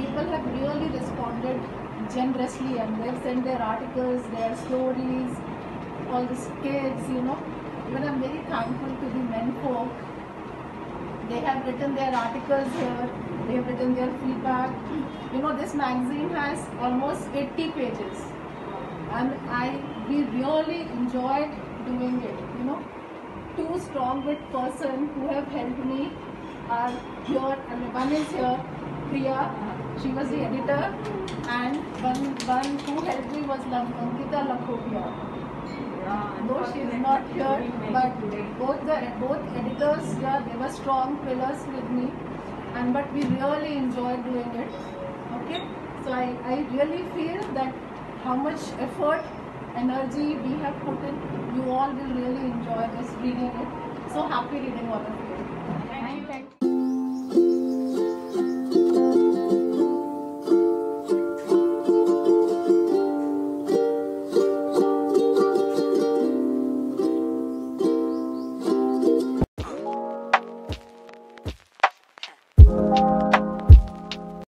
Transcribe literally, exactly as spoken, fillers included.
people have really responded generously, and they've sent their articles, their stories, all the kids, you know. Even I'm very thankful to the men folk. They have written their articles here, they have written their feedback. You know, this magazine has almost eighty pages, and I we really enjoyed doing it, you know. Two strong-willed person who have helped me are here, and one is here, Priya. She was the editor, and one one who helped me was Ankita Lakhotia. Though she is not here, but both the both editors here, they were strong pillars with me, and but we really enjoyed doing it. Okay, so I, I really feel that how much effort, energy we have put in, you all will really enjoy this reading it. So happy reading all of you.